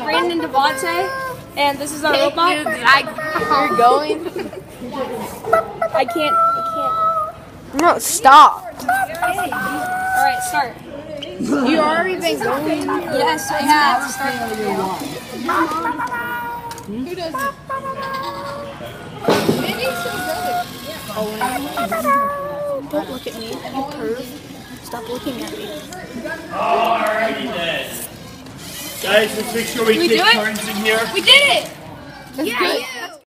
Brandon and Devontae, and this is our robot. You're going. I can't. No, stop. All right, start. You already been going. Yes, I have. Who does it? Don't look at me, you perv. Stop looking at me. Alrighty then. Guys, let's make sure we take turns in here. We did it! Yeah.